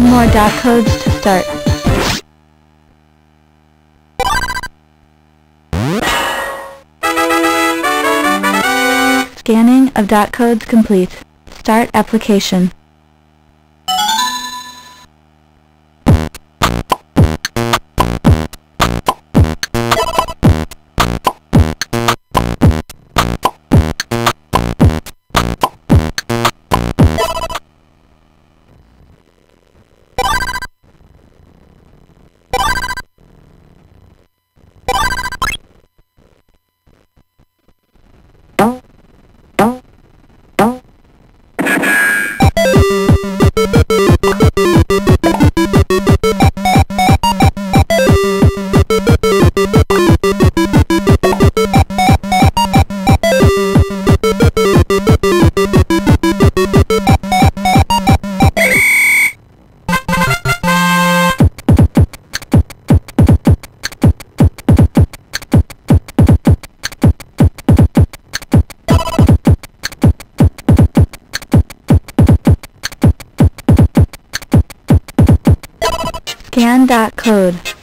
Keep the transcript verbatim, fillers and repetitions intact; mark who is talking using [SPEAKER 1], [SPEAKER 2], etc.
[SPEAKER 1] more dot codes to start. Scanning of dot codes complete. Start application. Scan dot code.